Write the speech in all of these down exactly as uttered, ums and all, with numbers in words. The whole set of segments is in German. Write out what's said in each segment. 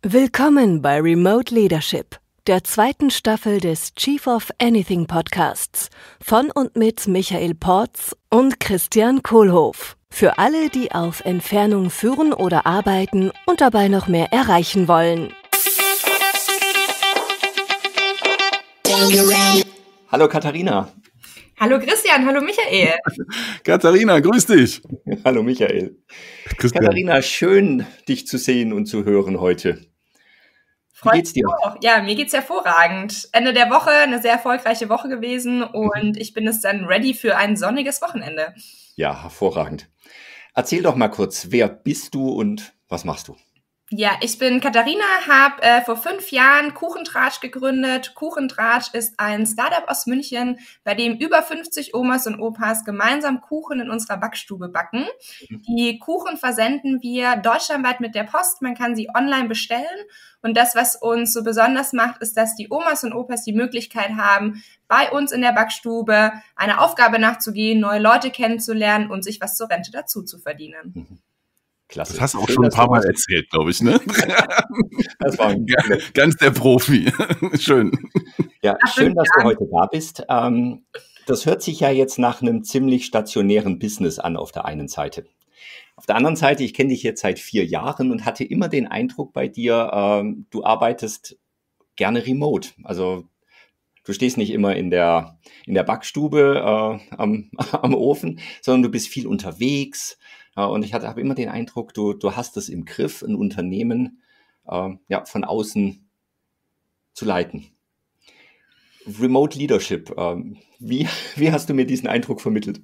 Willkommen bei Remote Leadership, der zweiten Staffel des Chief of Anything Podcasts von und mit Michael Porz und Christian Kohlhoff. Für alle, die auf Entfernung führen oder arbeiten und dabei noch mehr erreichen wollen. Hallo Katharina. Hallo Christian, hallo Michael. Katharina, grüß dich. Hallo Michael. Christian. Katharina, schön dich zu sehen und zu hören heute. Wie Freut geht's dir? mich auch. Ja, mir geht's hervorragend. Ende der Woche, eine sehr erfolgreiche Woche gewesen und ich bin jetzt dann ready für ein sonniges Wochenende. Ja, hervorragend. Erzähl doch mal kurz, wer bist du und was machst du? Ja, ich bin Katharina, habe äh, vor fünf Jahren Kuchentratsch gegründet. Kuchentratsch ist ein Startup aus München, bei dem über fünfzig Omas und Opas gemeinsam Kuchen in unserer Backstube backen. Die Kuchen versenden wir deutschlandweit mit der Post. Man kann sie online bestellen. Und das, was uns so besonders macht, ist, dass die Omas und Opas die Möglichkeit haben, bei uns in der Backstube einer Aufgabe nachzugehen, neue Leute kennenzulernen und sich was zur Rente dazu zu verdienen. Klasse. Das hast du auch Schön, schon ein dass paar du Mal was- erzählt, glaube ich, ne? Das war ein Ja, ganz der Profi. Schön. Ja, schön, dass du heute da bist. Ähm, das hört sich ja jetzt nach einem ziemlich stationären Business an auf der einen Seite. Auf der anderen Seite, ich kenne dich jetzt seit vier Jahren und hatte immer den Eindruck bei dir, ähm, du arbeitest gerne remote. Also du stehst nicht immer in der, in der Backstube äh, am, am Ofen, sondern du bist viel unterwegs. Äh, und ich hatte, habe immer den Eindruck, du, du hast es im Griff, ein Unternehmen äh, ja, von außen zu leiten. Remote Leadership, ähm, wie, wie hast du mir diesen Eindruck vermittelt?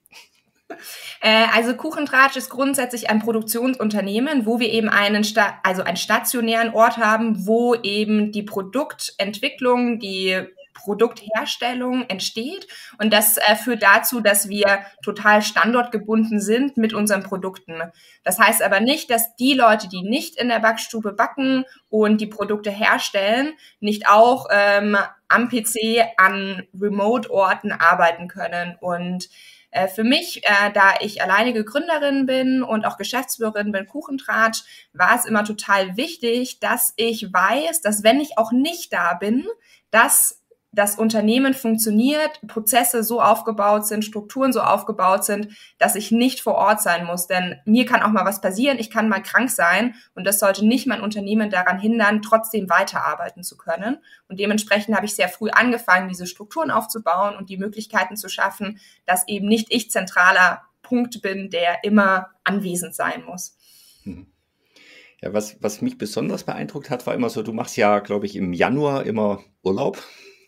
Äh, also Kuchentratsch ist grundsätzlich ein Produktionsunternehmen, wo wir eben einen, sta- also einen stationären Ort haben, wo eben die Produktentwicklung, die Produktherstellung entsteht. Und das äh, führt dazu, dass wir total standortgebunden sind mit unseren Produkten. Das heißt aber nicht, dass die Leute, die nicht in der Backstube backen und die Produkte herstellen, nicht auch ähm, am P C an Remote-Orten arbeiten können. Und äh, für mich, äh, da ich alleinige Gründerin bin und auch Geschäftsführerin bin Kuchentratsch, war es immer total wichtig, dass ich weiß, dass wenn ich auch nicht da bin, dass das Unternehmen funktioniert, Prozesse so aufgebaut sind, Strukturen so aufgebaut sind, dass ich nicht vor Ort sein muss. Denn mir kann auch mal was passieren, ich kann mal krank sein und das sollte nicht mein Unternehmen daran hindern, trotzdem weiterarbeiten zu können. Und dementsprechend habe ich sehr früh angefangen, diese Strukturen aufzubauen und die Möglichkeiten zu schaffen, dass eben nicht ich zentraler Punkt bin, der immer anwesend sein muss. Mhm. Ja, was, was mich besonders beeindruckt hat, war immer so, du machst ja, glaube ich, im Januar immer Urlaub.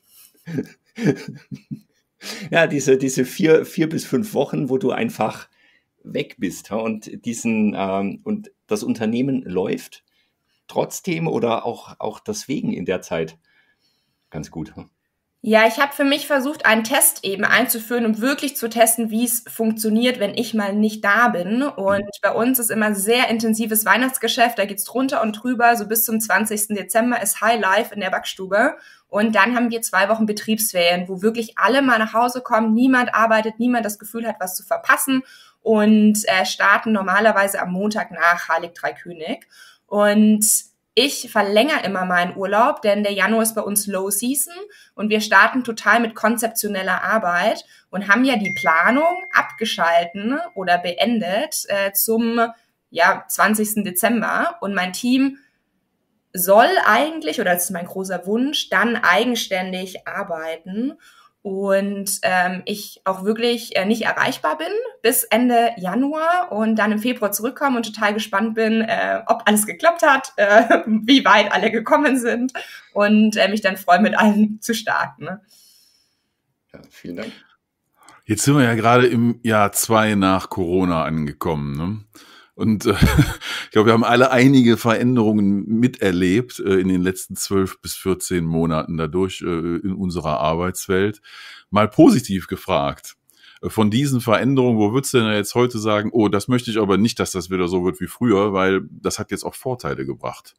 Ja, diese, diese vier, vier bis fünf Wochen, wo du einfach weg bist, ja, und diesen, ähm, und das Unternehmen läuft trotzdem oder auch, auch deswegen in der Zeit ganz gut. Ja. Ja, ich habe für mich versucht, einen Test eben einzuführen, um wirklich zu testen, wie es funktioniert, wenn ich mal nicht da bin. Und bei uns ist immer sehr intensives Weihnachtsgeschäft, da geht's drunter und drüber. So bis zum zwanzigsten Dezember ist High Life in der Backstube. Und dann haben wir zwei Wochen Betriebsferien, wo wirklich alle mal nach Hause kommen, niemand arbeitet, niemand das Gefühl hat, was zu verpassen und äh, starten normalerweise am Montag nach Heilig Drei König. Und ich verlängere immer meinen Urlaub, denn der Januar ist bei uns Low Season und wir starten total mit konzeptioneller Arbeit und haben ja die Planung abgeschalten oder beendet äh, zum ja, zwanzigsten Dezember. Und mein Team soll eigentlich, oder das ist mein großer Wunsch, dann eigenständig arbeiten und ähm, ich auch wirklich äh, nicht erreichbar bin bis Ende Januar und dann im Februar zurückkomme und total gespannt bin, äh, ob alles geklappt hat, äh, wie weit alle gekommen sind und äh, mich dann freue, mit allen zu starten. Ne? Ja, vielen Dank. Jetzt sind wir ja gerade im Jahr zwei nach Corona angekommen, ne? Und äh, ich glaube, wir haben alle einige Veränderungen miterlebt äh, in den letzten zwölf bis vierzehn Monaten dadurch äh, in unserer Arbeitswelt. Mal positiv gefragt. Äh, von diesen Veränderungen, wo würdest du denn jetzt heute sagen, oh, das möchte ich aber nicht, dass das wieder so wird wie früher, weil das hat jetzt auch Vorteile gebracht.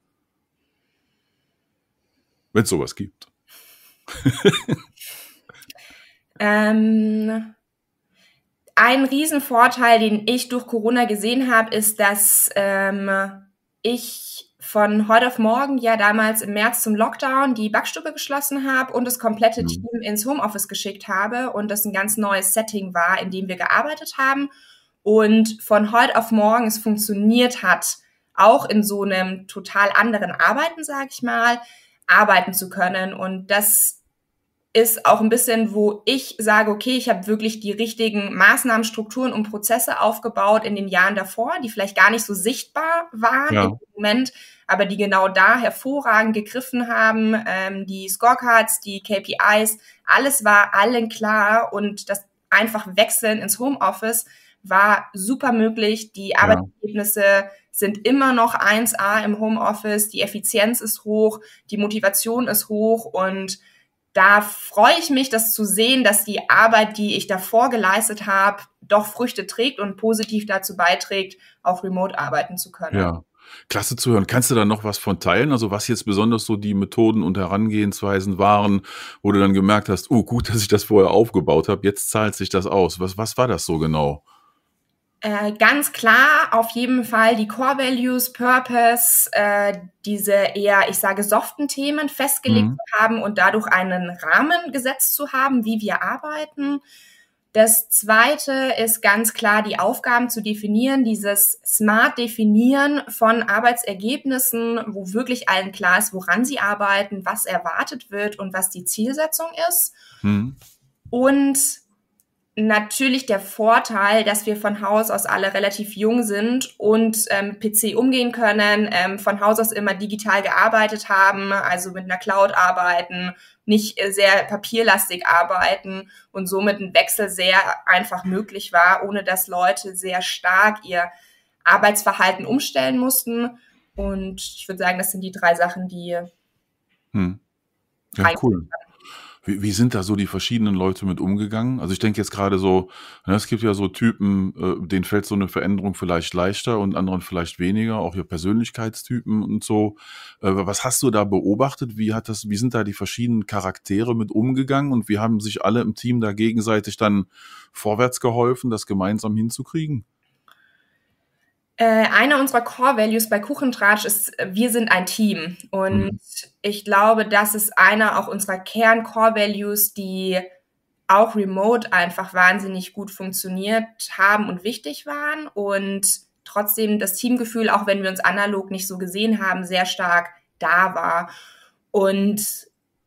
Wenn es sowas gibt. ähm... Ein Riesenvorteil, den ich durch Corona gesehen habe, ist, dass ähm, ich von heute auf morgen ja damals im März zum Lockdown die Backstube geschlossen habe und das komplette Mhm. Team ins Homeoffice geschickt habe und das ein ganz neues Setting war, in dem wir gearbeitet haben und von heute auf morgen es funktioniert hat, auch in so einem total anderen Arbeiten, sage ich mal, arbeiten zu können. Und das ist auch ein bisschen, wo ich sage, okay, ich habe wirklich die richtigen Maßnahmen, Strukturen und Prozesse aufgebaut in den Jahren davor, die vielleicht gar nicht so sichtbar waren Ja. im Moment, aber die genau da hervorragend gegriffen haben. Ähm, die Scorecards, die K P Is, alles war allen klar und das einfach Wechseln ins Homeoffice war super möglich. Die Ja. Arbeitsergebnisse sind immer noch eins A im Homeoffice, die Effizienz ist hoch, die Motivation ist hoch und da freue ich mich, das zu sehen, dass die Arbeit, die ich davor geleistet habe, doch Früchte trägt und positiv dazu beiträgt, auch remote arbeiten zu können. Ja, klasse zu hören. Kannst du da noch was von teilen? Also was jetzt besonders so die Methoden und Herangehensweisen waren, wo du dann gemerkt hast, oh gut, dass ich das vorher aufgebaut habe, jetzt zahlt sich das aus. Was, was war das so genau? Äh, ganz klar, auf jeden Fall die Core Values, Purpose, äh, diese eher, ich sage, soften Themen festgelegt Mhm. zu haben und dadurch einen Rahmen gesetzt zu haben, wie wir arbeiten. Das Zweite ist ganz klar, die Aufgaben zu definieren, dieses smart Definieren von Arbeitsergebnissen, wo wirklich allen klar ist, woran sie arbeiten, was erwartet wird und was die Zielsetzung ist. Mhm. Und natürlich der Vorteil, dass wir von Haus aus alle relativ jung sind und ähm, P C umgehen können, ähm, von Haus aus immer digital gearbeitet haben, also mit einer Cloud arbeiten, nicht äh, sehr papierlastig arbeiten und somit ein Wechsel sehr einfach möglich war, ohne dass Leute sehr stark ihr Arbeitsverhalten umstellen mussten. Und ich würde sagen, das sind die drei Sachen, die Hm. Ja, cool. Wie, wie sind da so die verschiedenen Leute mit umgegangen? Also ich denke jetzt gerade so, ne, es gibt ja so Typen, äh, denen fällt so eine Veränderung vielleicht leichter und anderen vielleicht weniger, auch ja Persönlichkeitstypen und so. Äh, was hast du da beobachtet? Wie hat das, wie sind da die verschiedenen Charaktere mit umgegangen und wie haben sich alle im Team da gegenseitig dann vorwärts geholfen, das gemeinsam hinzukriegen? Äh, einer unserer Core Values bei Kuchentratsch ist, wir sind ein Team. Und Mhm. ich glaube, das ist einer auch unserer Kern-Core Values, die auch remote einfach wahnsinnig gut funktioniert haben und wichtig waren. Und trotzdem das Teamgefühl, auch wenn wir uns analog nicht so gesehen haben, sehr stark da war. Und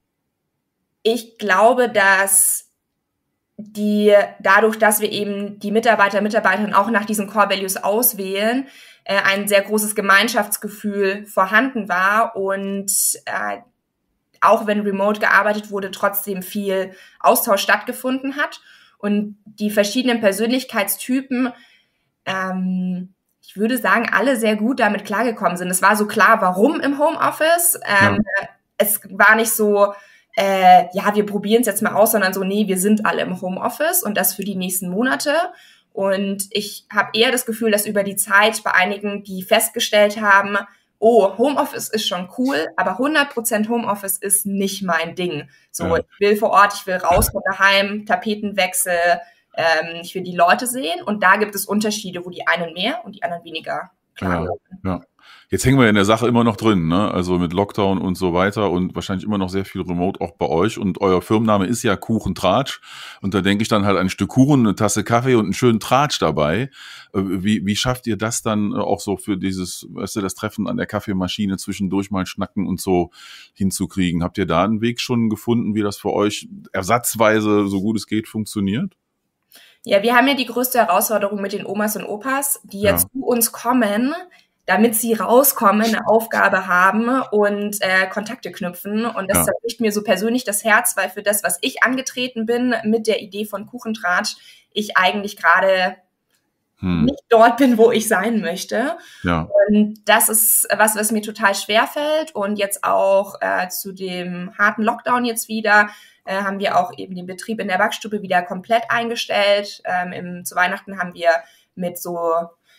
ich glaube, dass die dadurch, dass wir eben die Mitarbeiter, Mitarbeiterinnen auch nach diesen Core Values auswählen, äh, ein sehr großes Gemeinschaftsgefühl vorhanden war und äh, auch wenn remote gearbeitet wurde, trotzdem viel Austausch stattgefunden hat und die verschiedenen Persönlichkeitstypen, ähm, ich würde sagen, alle sehr gut damit klargekommen sind. Es war so klar, warum im Homeoffice. Ähm, Ja. Es war nicht so, Äh, ja, wir probieren es jetzt mal aus, sondern so, nee, wir sind alle im Homeoffice und das für die nächsten Monate. Und ich habe eher das Gefühl, dass über die Zeit bei einigen, die festgestellt haben, oh, Homeoffice ist schon cool, aber hundert Prozent Homeoffice ist nicht mein Ding. So, Ja. ich will vor Ort, ich will raus von daheim, Tapetenwechsel, ähm, ich will die Leute sehen und da gibt es Unterschiede, wo die einen mehr und die anderen weniger klar Ja, sind. ja. Jetzt hängen wir in der Sache immer noch drin, ne? Also mit Lockdown und so weiter und wahrscheinlich immer noch sehr viel Remote auch bei euch. Und euer Firmenname ist ja Kuchentratsch. Und da denke ich dann halt an ein Stück Kuchen, eine Tasse Kaffee und einen schönen Tratsch dabei. Äh, Wie, wie schafft ihr das dann äh, auch so für dieses, weißt du, das Treffen an der Kaffeemaschine zwischendurch mal schnacken und so hinzukriegen? Habt ihr da einen Weg schon gefunden, wie das für euch ersatzweise, so gut es geht, funktioniert? Ja, wir haben ja die größte Herausforderung mit den Omas und Opas, die Ja. jetzt zu uns kommen, damit sie rauskommen, eine Aufgabe haben und äh, Kontakte knüpfen. Und das Ja. zerbricht mir so persönlich das Herz, weil für das, was ich angetreten bin mit der Idee von Kuchentratsch, ich eigentlich gerade Hm. nicht dort bin, wo ich sein möchte. Ja. Und das ist was, was mir total schwer fällt. Und jetzt auch äh, zu dem harten Lockdown jetzt wieder äh, haben wir auch eben den Betrieb in der Backstube wieder komplett eingestellt. Ähm, im, zu Weihnachten haben wir mit so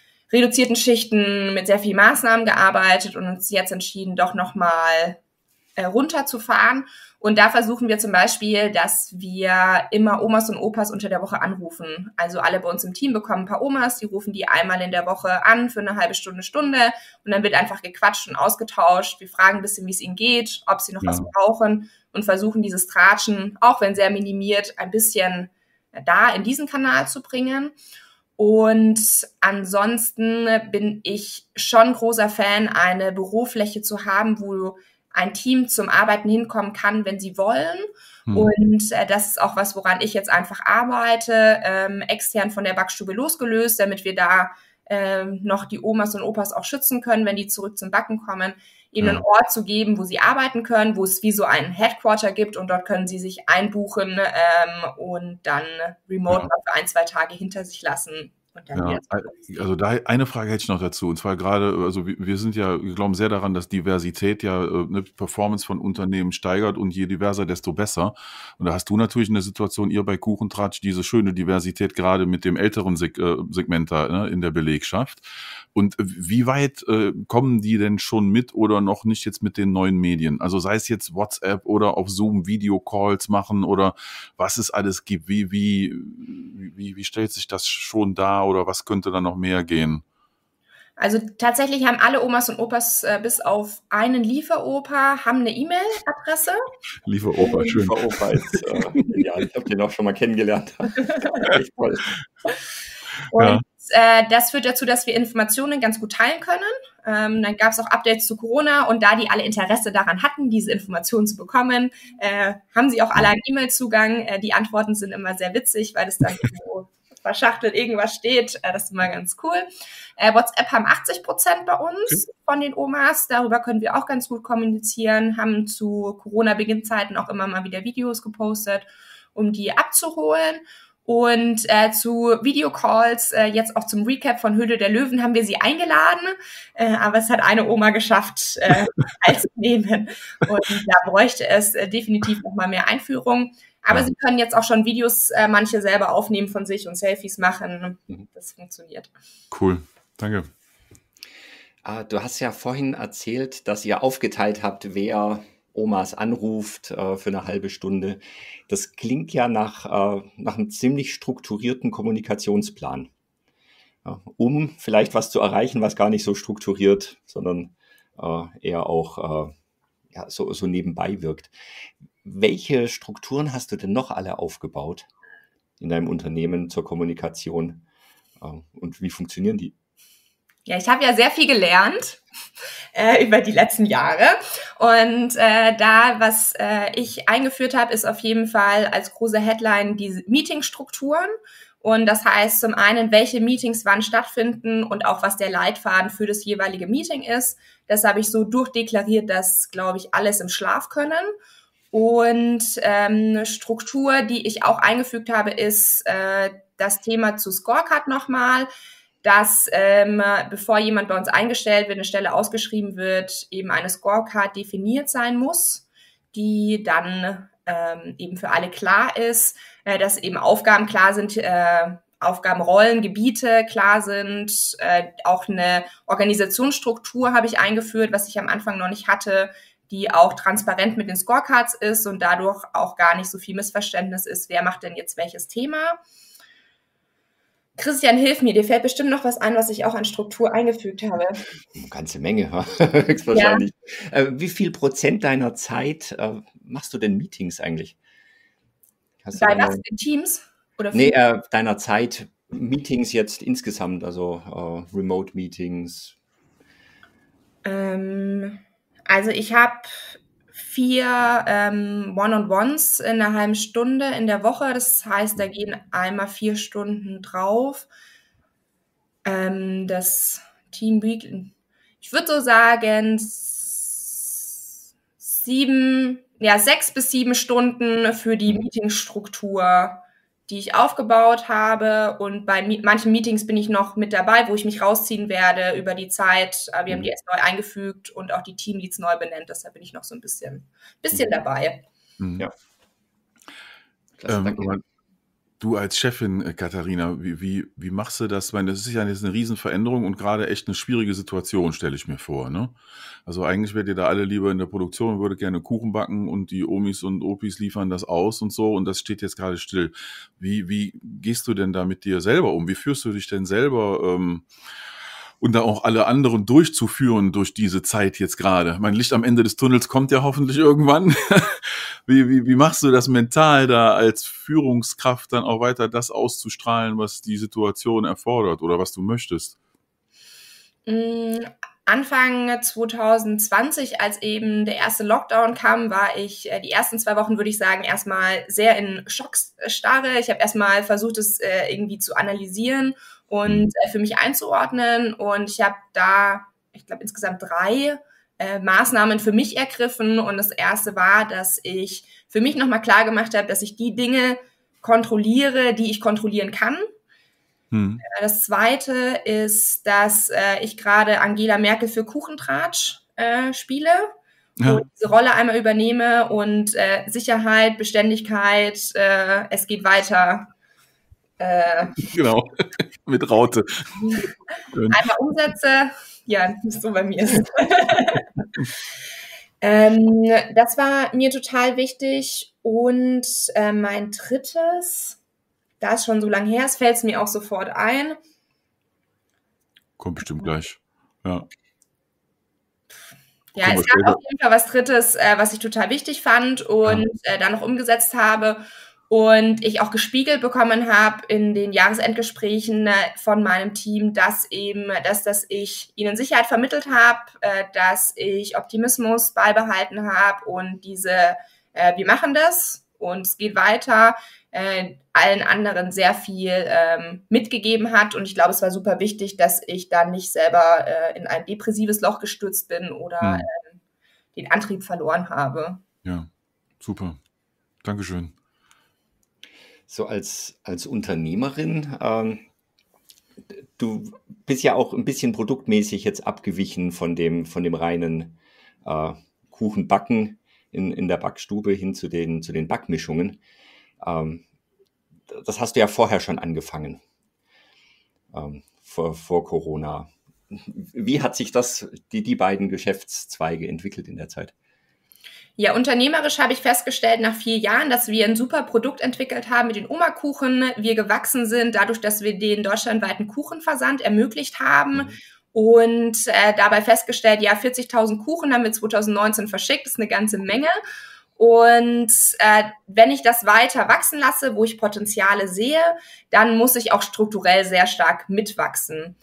reduzierten Schichten, mit sehr vielen Maßnahmen gearbeitet und uns jetzt entschieden, doch nochmal äh, runterzufahren. Und da versuchen wir zum Beispiel, dass wir immer Omas und Opas unter der Woche anrufen. Also alle bei uns im Team bekommen ein paar Omas, die rufen die einmal in der Woche an für eine halbe Stunde, Stunde. Und dann wird einfach gequatscht und ausgetauscht. Wir fragen ein bisschen, wie es ihnen geht, ob sie noch ja. was brauchen und versuchen dieses Tratschen, auch wenn sehr minimiert, ein bisschen da in diesen Kanal zu bringen. Und ansonsten bin ich schon großer Fan, eine Bürofläche zu haben, wo ein Team zum Arbeiten hinkommen kann, wenn sie wollen. Hm. Und äh, das ist auch was, woran ich jetzt einfach arbeite, ähm, extern von der Backstube losgelöst, damit wir da ähm, noch die Omas und Opas auch schützen können, wenn die zurück zum Backen kommen, ihnen ja. einen Ort zu geben, wo sie arbeiten können, wo es wie so ein Headquarter gibt und dort können sie sich einbuchen ähm, und dann remote ja. mal für ein, zwei Tage hinter sich lassen. Und dann ja, also da eine Frage hätte ich noch dazu, und zwar gerade, also wir sind ja, wir glauben sehr daran, dass Diversität ja eine Performance von Unternehmen steigert und je diverser, desto besser. Und da hast du natürlich in der Situation, ihr bei Kuchentratsch, diese schöne Diversität gerade mit dem älteren Seg äh, Segment da ne, in der Belegschaft. Und wie weit äh, kommen die denn schon mit oder noch nicht jetzt mit den neuen Medien? Also sei es jetzt WhatsApp oder auf Zoom Videocalls machen oder was es alles gibt. Wie, wie, wie, wie stellt sich das schon dar oder was könnte da noch mehr gehen? Also tatsächlich haben alle Omas und Opas äh, bis auf einen Lieferopa haben eine E-Mail-Adresse. Lieferopa, schön. Lieferopa ist äh, ja, ich habe den auch schon mal kennengelernt. Echt toll. Und ja. äh, das führt dazu, dass wir Informationen ganz gut teilen können. Ähm, dann gab es auch Updates zu Corona und da die alle Interesse daran hatten, diese Informationen zu bekommen, äh, haben sie auch alle einen E-Mail-Zugang. Äh, die Antworten sind immer sehr witzig, weil das dann irgendwo verschachtelt irgendwas steht. Äh, das ist immer ganz cool. Äh, WhatsApp haben achtzig Prozent bei uns okay. von den Omas. Darüber können wir auch ganz gut kommunizieren. Haben zu Corona-Beginnzeiten auch immer mal wieder Videos gepostet, um die abzuholen. Und äh, zu Videocalls, äh, jetzt auch zum Recap von Höhle der Löwen, haben wir sie eingeladen, äh, aber es hat eine Oma geschafft, äh, teilzunehmen. Und da bräuchte es äh, definitiv noch mal mehr Einführung. Aber ja. sie können jetzt auch schon Videos, äh, manche selber aufnehmen von sich und Selfies machen. Das funktioniert. Cool, danke. Ah, du hast ja vorhin erzählt, dass ihr aufgeteilt habt, wer Omas anruft äh, für eine halbe Stunde. Das klingt ja nach, äh, nach einem ziemlich strukturierten Kommunikationsplan, ja, um vielleicht was zu erreichen, was gar nicht so strukturiert, sondern äh, eher auch äh, ja, so, so nebenbei wirkt. Welche Strukturen hast du denn noch alle aufgebaut in deinem Unternehmen zur Kommunikation äh, und wie funktionieren die? Ja, ich habe ja sehr viel gelernt äh, über die letzten Jahre und äh, da, was äh, ich eingeführt habe, ist auf jeden Fall als große Headline diese Meetingstrukturen und das heißt zum einen, welche Meetings wann stattfinden und auch was der Leitfaden für das jeweilige Meeting ist. Das habe ich so durchdeklariert, dass, glaube ich, alles im Schlaf können. Und ähm, eine Struktur, die ich auch eingefügt habe, ist äh, das Thema zu Scorecard nochmal, dass ähm, bevor jemand bei uns eingestellt wird, eine Stelle ausgeschrieben wird, eben eine Scorecard definiert sein muss, die dann ähm, eben für alle klar ist, äh, dass eben Aufgaben klar sind, äh, Aufgabenrollen, Gebiete klar sind, äh, auch eine Organisationsstruktur habe ich eingeführt, was ich am Anfang noch nicht hatte, die auch transparent mit den Scorecards ist und dadurch auch gar nicht so viel Missverständnis ist, wer macht denn jetzt welches Thema. Christian, hilf mir, dir fällt bestimmt noch was ein, was ich auch an Struktur eingefügt habe. Eine ganze Menge, höchstwahrscheinlich. Ja. Äh, wie viel Prozent deiner Zeit äh, machst du denn Meetings eigentlich? Hast Bei was? In Teams? Oder nee, äh, deiner Zeit, Meetings jetzt insgesamt, also äh, Remote-Meetings. Ähm, also ich habe vier ähm, One-on-Ones in einer halben Stunde in der Woche. Das heißt, da gehen einmal vier Stunden drauf. Ähm, das Team Week, ich würde so sagen, sieben, ja, sechs bis sieben Stunden für die Meetingstruktur, die ich aufgebaut habe. Und bei mi- manchen Meetings bin ich noch mit dabei, wo ich mich rausziehen werde über die Zeit. Wir haben die erst neu eingefügt und auch die Teamleads neu benannt. Deshalb bin ich noch so ein bisschen, bisschen dabei. Ja. Klasse, ähm, Du als Chefin, äh, Katharina, wie, wie, wie machst du das? Ich meine, das ist ja jetzt eine Riesenveränderung und gerade echt eine schwierige Situation, stelle ich mir vor, ne? Also eigentlich wärt ihr da alle lieber in der Produktion und würdet gerne Kuchen backen und die Omis und Opis liefern das aus und so und das steht jetzt gerade still. Wie, wie gehst du denn da mit dir selber um? Wie führst du dich denn selber ähm, und da auch alle anderen durchzuführen durch diese Zeit jetzt gerade? Mein Licht am Ende des Tunnels kommt ja hoffentlich irgendwann. Wie, wie, wie machst du das mental da als Führungskraft dann auch weiter das auszustrahlen, was die Situation erfordert oder was du möchtest? Anfang zwanzig zwanzig, als eben der erste Lockdown kam, war ich äh, die ersten zwei Wochen, würde ich sagen, erstmal sehr in Schockstarre. Ich habe erstmal versucht, es äh, irgendwie zu analysieren und äh, für mich einzuordnen. Und ich habe da, ich glaube, insgesamt drei äh, Maßnahmen für mich ergriffen. Und das erste war, dass ich für mich nochmal klar gemacht habe, dass ich die Dinge kontrolliere, die ich kontrollieren kann. Hm. Das zweite ist, dass äh, ich gerade Angela Merkel für Kuchentratsch äh, spiele, ja, und diese Rolle einmal übernehme und äh, Sicherheit, Beständigkeit, äh, es geht weiter. Äh, genau, mit Raute. Einmal umsetze, ja, so bei mir ist. ähm, das war mir total wichtig. Und äh, mein drittes, da es schon so lange her ist, fällt es mir auch sofort ein. Kommt bestimmt gleich, ja. Ja, es gab auf jeden Fall was Drittes, äh, was ich total wichtig fand und ja. äh, dann noch umgesetzt habe und ich auch gespiegelt bekommen habe in den Jahresendgesprächen äh, von meinem Team, dass eben, dass, dass ich ihnen Sicherheit vermittelt habe, äh, dass ich Optimismus beibehalten habe und diese, äh, wir machen das und es geht weiter, äh, allen anderen sehr viel ähm, mitgegeben hat. Und ich glaube, es war super wichtig, dass ich da nicht selber äh, in ein depressives Loch gestürzt bin oder hm. äh, den Antrieb verloren habe. Ja, super. Dankeschön. So als, als Unternehmerin, ähm, du bist ja auch ein bisschen produktmäßig jetzt abgewichen von dem, von dem reinen äh, Kuchenbacken in, in der Backstube hin zu den, zu den Backmischungen. Ähm, das hast du ja vorher schon angefangen, ähm, vor, vor Corona. Wie hat sich das, die, die beiden Geschäftszweige entwickelt in der Zeit? Ja, unternehmerisch habe ich festgestellt nach vier Jahren, dass wir ein super Produkt entwickelt haben mit den Oma-Kuchen. Wir gewachsen sind dadurch, dass wir den deutschlandweiten Kuchenversand ermöglicht haben. Mhm. Und äh, dabei festgestellt, ja, vierzigtausend Kuchen haben wir zwanzig neunzehn verschickt. Das ist eine ganze Menge. Und äh, wenn ich das weiter wachsen lasse, wo ich Potenziale sehe, dann muss ich auch strukturell sehr stark mitwachsen.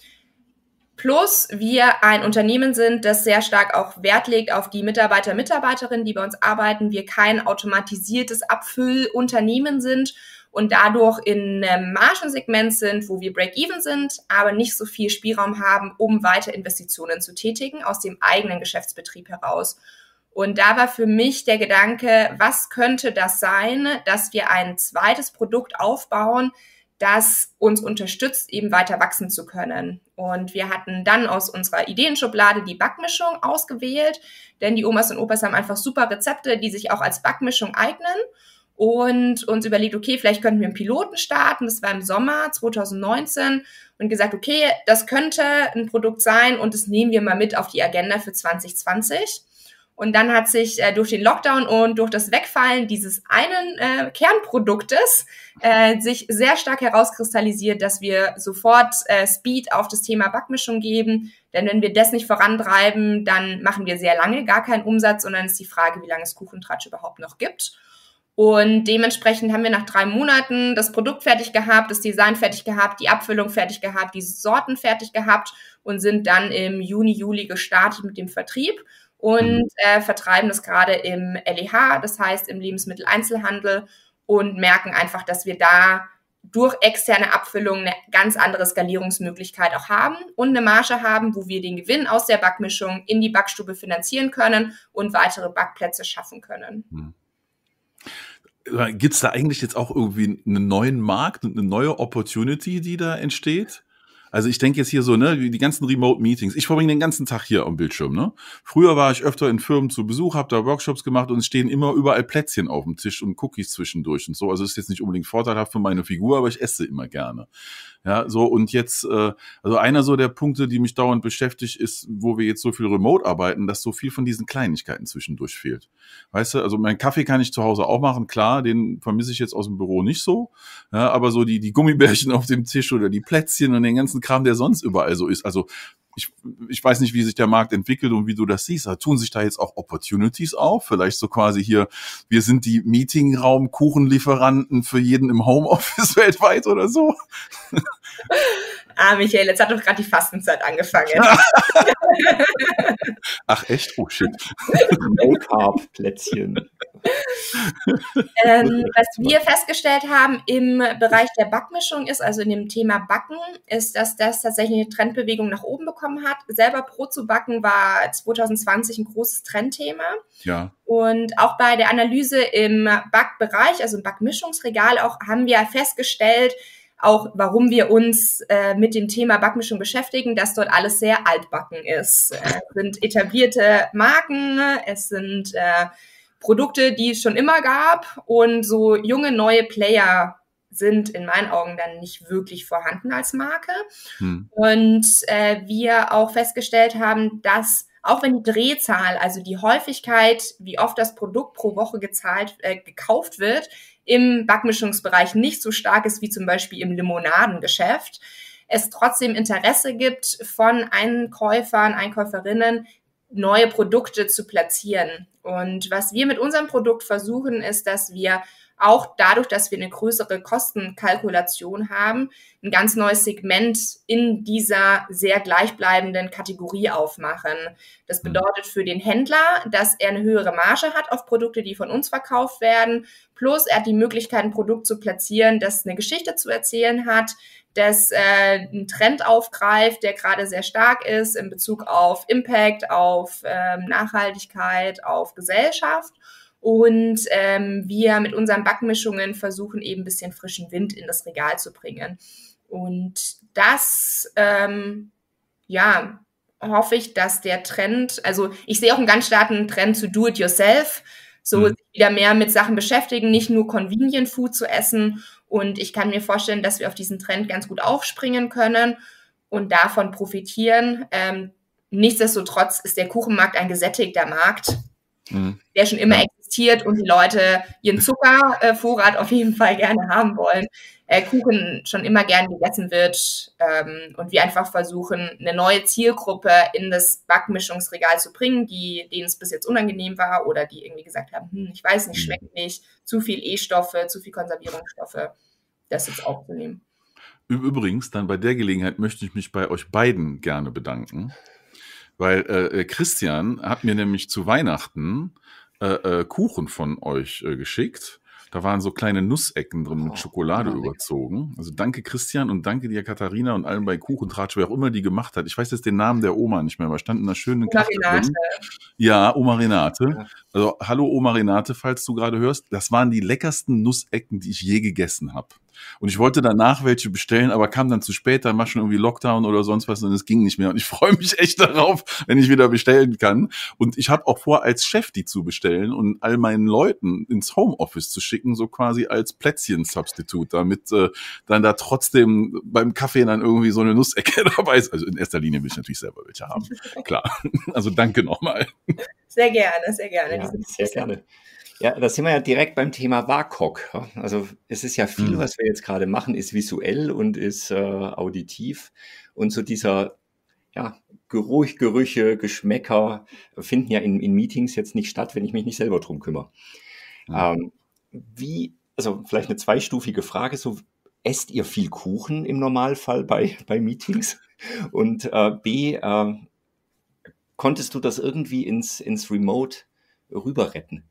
Plus wir ein Unternehmen sind, das sehr stark auch Wert legt auf die Mitarbeiter, Mitarbeiterinnen, die bei uns arbeiten. Wir kein automatisiertes Abfüllunternehmen sind und dadurch in einem Margensegment sind, wo wir Break-Even sind, aber nicht so viel Spielraum haben, um weiter Investitionen zu tätigen aus dem eigenen Geschäftsbetrieb heraus. Und da war für mich der Gedanke, was könnte das sein, dass wir ein zweites Produkt aufbauen, das uns unterstützt, eben weiter wachsen zu können. Und wir hatten dann aus unserer Ideenschublade die Backmischung ausgewählt, denn die Omas und Opas haben einfach super Rezepte, die sich auch als Backmischung eignen. Und uns überlegt, okay, vielleicht könnten wir einen Piloten starten. Das war im Sommer zwanzig neunzehn und gesagt, okay, das könnte ein Produkt sein und das nehmen wir mal mit auf die Agenda für zwanzig zwanzig. Und dann hat sich äh, durch den Lockdown und durch das Wegfallen dieses einen äh, Kernproduktes äh, sich sehr stark herauskristallisiert, dass wir sofort äh, Speed auf das Thema Backmischung geben. Denn wenn wir das nicht vorantreiben, dann machen wir sehr lange gar keinen Umsatz. Und dann ist die Frage, wie lange es Kuchentratsch überhaupt noch gibt. Und dementsprechend haben wir nach drei Monaten das Produkt fertig gehabt, das Design fertig gehabt, die Abfüllung fertig gehabt, die Sorten fertig gehabt und sind dann im Juni, Juli gestartet mit dem Vertrieb. Und äh, vertreiben das gerade im L E H, das heißt im Lebensmitteleinzelhandel und merken einfach, dass wir da durch externe Abfüllung eine ganz andere Skalierungsmöglichkeit auch haben und eine Marge haben, wo wir den Gewinn aus der Backmischung in die Backstube finanzieren können und weitere Backplätze schaffen können. Hm. Gibt es da eigentlich jetzt auch irgendwie einen neuen Markt und eine neue Opportunity, die da entsteht? Also ich denke jetzt hier so, ne, die ganzen Remote-Meetings. Ich verbringe den ganzen Tag hier am Bildschirm, ne? Früher war ich öfter in Firmen zu Besuch, habe da Workshops gemacht und es stehen immer überall Plätzchen auf dem Tisch und Cookies zwischendurch und so. Also ist jetzt nicht unbedingt vorteilhaft für meine Figur, aber ich esse immer gerne. Ja, so und jetzt, äh, also einer so der Punkte, die mich dauernd beschäftigt, ist, wo wir jetzt so viel remote arbeiten, dass so viel von diesen Kleinigkeiten zwischendurch fehlt. Weißt du, also meinen Kaffee kann ich zu Hause auch machen, klar, den vermisse ich jetzt aus dem Büro nicht so, ja, aber so die, die Gummibärchen auf dem Tisch oder die Plätzchen und den ganzen Kram, der sonst überall so ist, also Ich, ich weiß nicht, wie sich der Markt entwickelt und wie du das siehst. Da tun sich da jetzt auch Opportunities auf? Vielleicht so quasi hier, wir sind die Meetingraum-Kuchenlieferanten für jeden im Homeoffice weltweit oder so? Ah, Michael, jetzt hat doch gerade die Fastenzeit angefangen. Ach echt? Oh shit. No-Carb-Plätzchen. Ähm, was wir festgestellt haben im Bereich der Backmischung ist, also in dem Thema Backen, ist, dass das tatsächlich eine Trendbewegung nach oben bekommen hat. Selber Brot zu backen war zwanzig zwanzig ein großes Trendthema. Ja. Und auch bei der Analyse im Backbereich, also im Backmischungsregal, auch haben wir festgestellt, auch warum wir uns äh, mit dem Thema Backmischung beschäftigen, dass dort alles sehr altbacken ist. Äh, es sind etablierte Marken, es sind äh, Produkte, die es schon immer gab und so junge, neue Player sind in meinen Augen dann nicht wirklich vorhanden als Marke. Hm. Und äh, wir auch festgestellt haben, dass auch wenn die Drehzahl, also die Häufigkeit, wie oft das Produkt pro Woche gezahlt, äh, gekauft wird, im Backmischungsbereich nicht so stark ist wie zum Beispiel im Limonadengeschäft, es trotzdem Interesse gibt von Einkäufern, Einkäuferinnen, neue Produkte zu platzieren. Und was wir mit unserem Produkt versuchen, ist, dass wir auch dadurch, dass wir eine größere Kostenkalkulation haben, ein ganz neues Segment in dieser sehr gleichbleibenden Kategorie aufmachen. Das bedeutet für den Händler, dass er eine höhere Marge hat auf Produkte, die von uns verkauft werden, plus er hat die Möglichkeit, ein Produkt zu platzieren, das eine Geschichte zu erzählen hat, das äh, einen Trend aufgreift, der gerade sehr stark ist in Bezug auf Impact, auf ähm, Nachhaltigkeit, auf Gesellschaft. Und ähm, wir mit unseren Backmischungen versuchen eben ein bisschen frischen Wind in das Regal zu bringen. Und das, ähm, ja, hoffe ich, dass der Trend, also ich sehe auch einen ganz starken Trend zu Do-it-yourself, so mhm. wieder mehr mit Sachen beschäftigen, nicht nur Convenient Food zu essen. Und ich kann mir vorstellen, dass wir auf diesen Trend ganz gut aufspringen können und davon profitieren. Ähm, nichtsdestotrotz ist der Kuchenmarkt ein gesättigter Markt, mhm. der schon immer ja. existiert und die Leute ihren Zuckervorrat auf jeden Fall gerne haben wollen. Äh, Kuchen schon immer gern gegessen wird ähm, und wir einfach versuchen, eine neue Zielgruppe in das Backmischungsregal zu bringen, die denen es bis jetzt unangenehm war oder die irgendwie gesagt haben, hm, ich weiß nicht, schmeckt nicht, zu viel E-Stoffe, zu viel Konservierungsstoffe, das jetzt aufzunehmen. Übrigens, dann bei der Gelegenheit möchte ich mich bei euch beiden gerne bedanken, weil äh, Christian hat mir nämlich zu Weihnachten äh, äh, Kuchen von euch äh, geschickt. Da waren so kleine Nussecken drin mit Schokolade oh, überzogen. Also danke Christian und danke dir Katharina und allen bei Kuchentratsch, wer auch immer die gemacht hat. Ich weiß jetzt den Namen der Oma nicht mehr, aber stand in einer schönen Karte drin. Ja, Oma Renate. Also hallo Oma Renate, falls du gerade hörst. Das waren die leckersten Nussecken, die ich je gegessen habe. Und ich wollte danach welche bestellen, aber kam dann zu spät, dann war schon irgendwie Lockdown oder sonst was und es ging nicht mehr. Und ich freue mich echt darauf, wenn ich wieder bestellen kann. Und ich habe auch vor, als Chef die zu bestellen und all meinen Leuten ins Homeoffice zu schicken, so quasi als Plätzchen-Substitut, damit äh, dann da trotzdem beim Kaffee dann irgendwie so eine Nussecke dabei ist. Also in erster Linie will ich natürlich selber welche haben, klar. Also danke nochmal. Sehr gerne, sehr gerne. Ja, sehr gerne. Ja, da sind wir ja direkt beim Thema W A C O G. Also es ist ja viel, was wir jetzt gerade machen, ist visuell und ist äh, auditiv. Und so dieser ja, Geruch, Gerüche, Geschmäcker finden ja in, in Meetings jetzt nicht statt, wenn ich mich nicht selber drum kümmere. Ja. Ähm, wie, also vielleicht eine zweistufige Frage, so esst ihr viel Kuchen im Normalfall bei, bei Meetings? Und äh, B, äh, konntest du das irgendwie ins, ins Remote rüber retten?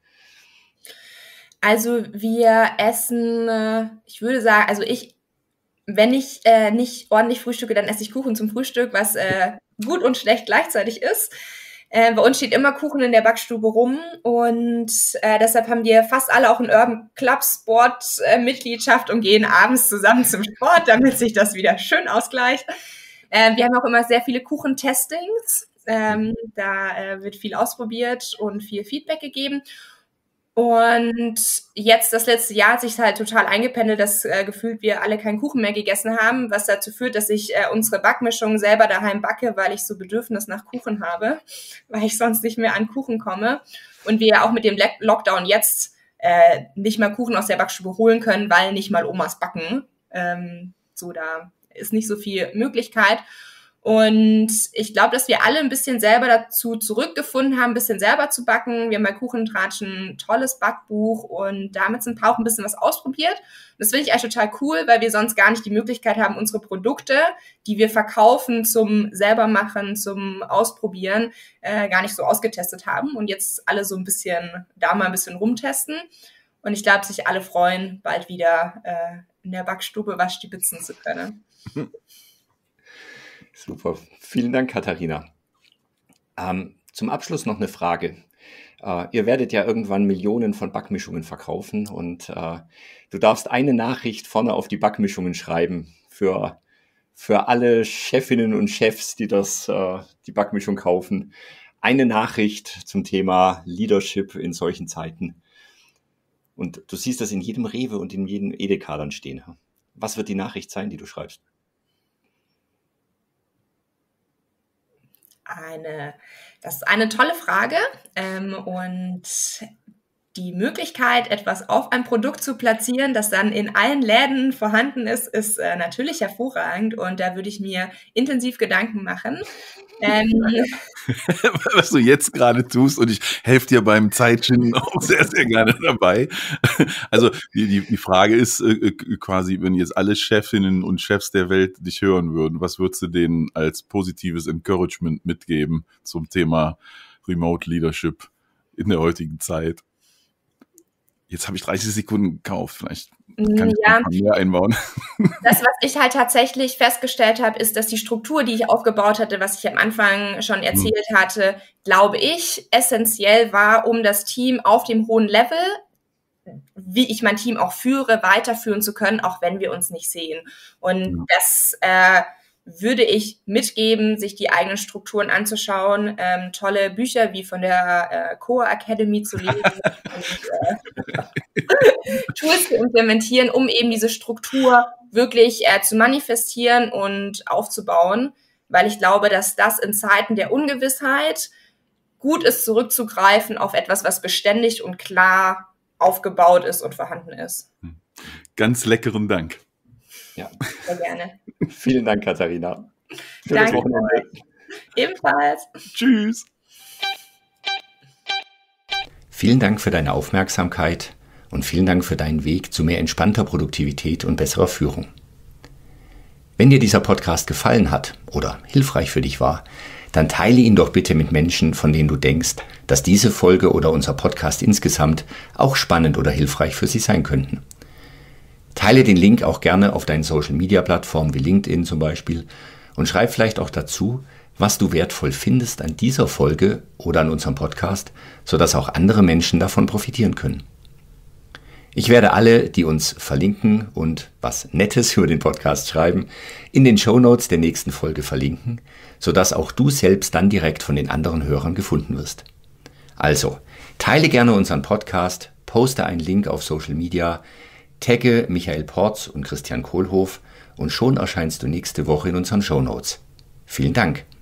Also wir essen, ich würde sagen, also ich, wenn ich äh, nicht ordentlich frühstücke, dann esse ich Kuchen zum Frühstück, was äh, gut und schlecht gleichzeitig ist. Äh, bei uns steht immer Kuchen in der Backstube rum und äh, deshalb haben wir fast alle auch einen Urban Club Sport äh, Mitgliedschaft und gehen abends zusammen zum Sport, damit sich das wieder schön ausgleicht. Äh, wir haben auch immer sehr viele Kuchentestings. Ähm, da äh, wird viel ausprobiert und viel Feedback gegeben. Und jetzt, das letzte Jahr, hat sich halt total eingependelt, dass äh, gefühlt wir alle keinen Kuchen mehr gegessen haben, was dazu führt, dass ich äh, unsere Backmischung selber daheim backe, weil ich so Bedürfnis nach Kuchen habe, weil ich sonst nicht mehr an Kuchen komme. Und wir auch mit dem Lockdown jetzt äh, nicht mal Kuchen aus der Backstube holen können, weil nicht mal Omas backen. Ähm, so, da ist nicht so viel Möglichkeit. Und ich glaube, dass wir alle ein bisschen selber dazu zurückgefunden haben, ein bisschen selber zu backen. Wir haben bei Kuchentratsch ein tolles Backbuch und damit sind auch ein bisschen was ausprobiert. Das finde ich eigentlich total cool, weil wir sonst gar nicht die Möglichkeit haben, unsere Produkte, die wir verkaufen zum Selbermachen, zum Ausprobieren, äh, gar nicht so ausgetestet haben. Und jetzt alle so ein bisschen, da mal ein bisschen rumtesten. Und ich glaube, sich alle freuen, bald wieder äh, in der Backstube was stibitzen zu können. Super, vielen Dank, Katharina. Ähm, zum Abschluss noch eine Frage. Äh, ihr werdet ja irgendwann Millionen von Backmischungen verkaufen und äh, du darfst eine Nachricht vorne auf die Backmischungen schreiben für, für alle Chefinnen und Chefs, die das, äh, die Backmischung kaufen. Eine Nachricht zum Thema Leadership in solchen Zeiten. Und du siehst das in jedem Rewe und in jedem Edeka dann stehen. Was wird die Nachricht sein, die du schreibst? Eine, das ist eine tolle Frage ähm, und die Möglichkeit, etwas auf ein Produkt zu platzieren, das dann in allen Läden vorhanden ist, ist äh, natürlich hervorragend und da würde ich mir intensiv Gedanken machen. Ähm, Was du jetzt gerade tust und ich helfe dir beim Zeitschinden auch sehr, sehr gerne dabei. Also die, die, die Frage ist äh, quasi, wenn jetzt alle Chefinnen und Chefs der Welt dich hören würden, was würdest du denen als positives Encouragement mitgeben zum Thema Remote Leadership in der heutigen Zeit? Jetzt habe ich dreißig Sekunden gekauft, vielleicht kann ich ja, noch mehr einbauen. Das, was ich halt tatsächlich festgestellt habe, ist, dass die Struktur, die ich aufgebaut hatte, was ich am Anfang schon erzählt hm. hatte, glaube ich, essentiell war, um das Team auf dem hohen Level, wie ich mein Team auch führe, weiterführen zu können, auch wenn wir uns nicht sehen. Und ja. das äh, würde ich mitgeben, sich die eigenen Strukturen anzuschauen, ähm, tolle Bücher wie von der äh, Core Academy zu lesen und äh, Tools zu implementieren, um eben diese Struktur wirklich äh, zu manifestieren und aufzubauen, weil ich glaube, dass das in Zeiten der Ungewissheit gut ist, zurückzugreifen auf etwas, was beständig und klar aufgebaut ist und vorhanden ist. Ganz leckeren Dank. Ja. Sehr gerne. Vielen Dank, Katharina. Schönes Danke. Wochenende. Ebenfalls. Tschüss. Vielen Dank für deine Aufmerksamkeit und vielen Dank für deinen Weg zu mehr entspannter Produktivität und besserer Führung. Wenn dir dieser Podcast gefallen hat oder hilfreich für dich war, dann teile ihn doch bitte mit Menschen, von denen du denkst, dass diese Folge oder unser Podcast insgesamt auch spannend oder hilfreich für sie sein könnten. Teile den Link auch gerne auf deinen Social-Media-Plattformen wie LinkedIn zum Beispiel und schreib vielleicht auch dazu, was du wertvoll findest an dieser Folge oder an unserem Podcast, sodass auch andere Menschen davon profitieren können. Ich werde alle, die uns verlinken und was Nettes über den Podcast schreiben, in den Shownotes der nächsten Folge verlinken, sodass auch du selbst dann direkt von den anderen Hörern gefunden wirst. Also, teile gerne unseren Podcast, poste einen Link auf Social Media, tagge Michael Porz und Christian Kohlhoff und schon erscheinst du nächste Woche in unseren Shownotes. Vielen Dank!